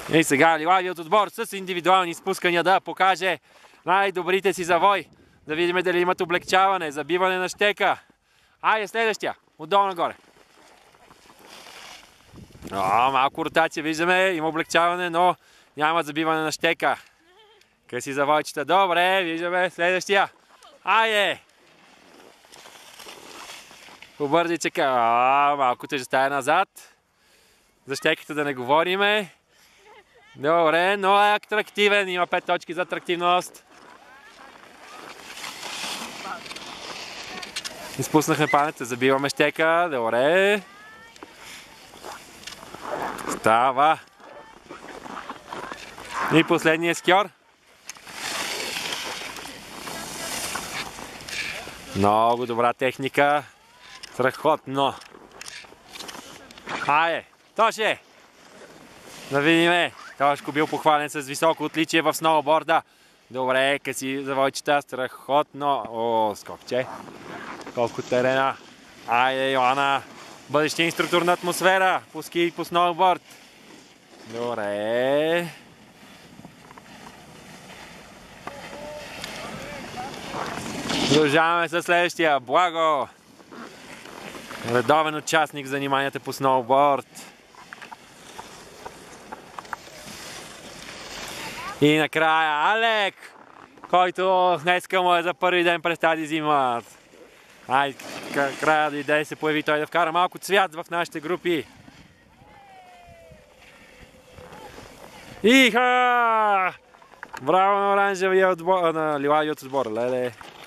И сега Лилавият отбор с индивидуални спускания да покаже най-добрите си завой. Да видим дали имат облегчаване, забиване на щека. Айде следващия, отдолу нагоре. Малко ротация виждаме, има облегчаване, но няма забиване на щека. Къси завойчета, добре, виждаме следващия. Айде! Побързи чека. Малко тежестта е назад. За щеката да не говориме. Добре, но е атрактивен. Има 5 точки за атрактивност. Изпуснахме панета, забиваме щека. Добре. Става. И последния скьор. Много добра техника. Страхотно. Айде, Тоше! Да видиме. Тошко бил похвален с високо отличие в сноуборда. Добре, къси завойчета. Страхотно. Скокче. Колко терена. Айде, Йоана. Бъдещия инструктор на атмосфера. По ски и по сноуборд. Добре. Продължаваме с следващия. Благо. Редовен участник в заниманията по сноуборд. И накрая Алек, който днеска му е за първи ден през тази зима. Края дойде се появи той да вкара малко цвят в нашите групи. Иха! Браво на оранжевия отбор, на Лилавият отбор, леле!